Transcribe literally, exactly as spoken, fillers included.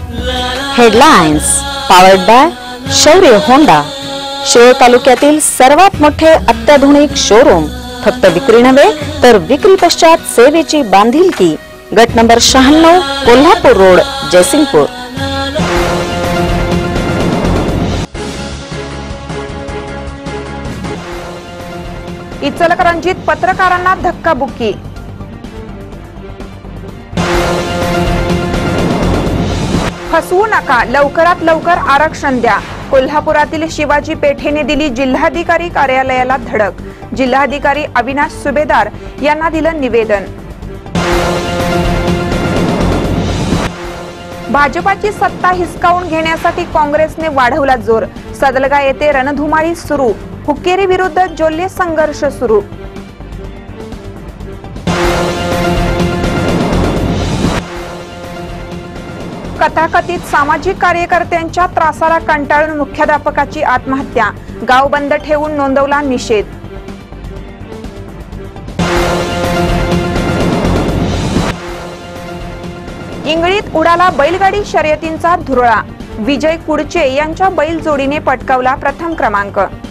Headlines powered by Shaurya Honda. Shirol तालुक्यातील सर्वात मोठे अत्याधुनिक शोरूम। फक्त विक्री नव्हे तर विक्री पश्चात सेवेची बांधिलकी। गट नंबर शहाण्णव कोल्हापूर रोड जयसिंगपूर। इचलकरंजीत पत्रकारांना धक्काबुक्की। फसवू नका, लवकरात लवकर आरक्षण द्या। कोल्हापुरातील शिवाजी पेठेने दिली जिल्हाधिकारी कार्यालयाला धडक। जिल्हाधिकारी अविनाश सुभेदार यांना दिलं निवेदन। भाजपाची सत्ता हिसकावून घेण्यासाठी काँग्रेसने वाढवला जोर। सदलगा येथे रणधुमाळी सुरू। हुक्केरी विरुद्ध जोल्ले संघर्ष सुरू। कथाकथित सामाजिक कार्यकर्त्यांच्या त्रासाला कंटाळून मुख्याध्यापकाची आत्महत्या। गाव बंद ठेवून नोंदवला निषेध। इंगळीत उडाला बैलगाडी शर्यतींचा धुरळा। विजय कुडचे यांच्या बैल जोडीने पटकावला प्रथम क्रमांक।